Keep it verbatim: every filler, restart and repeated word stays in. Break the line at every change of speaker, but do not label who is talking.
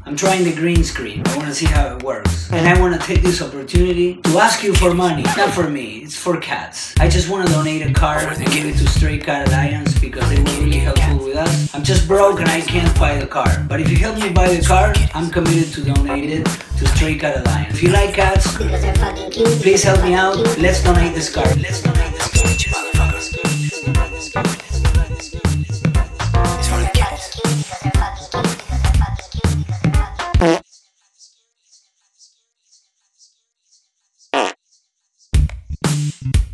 I'm trying the green screen. I want to see how it works. And I want to take this opportunity to ask you for money. Not for me, it's for cats. I just want to donate a car and give it to Stray Cat Alliance because they were really helpful with us. I'm just broke and I can't buy the car. But if you help me buy the car, I'm committed to donate it to Stray Cat Alliance. If you like cats, please help me out. Let's donate this car. Let's donate this car. It's for the cats.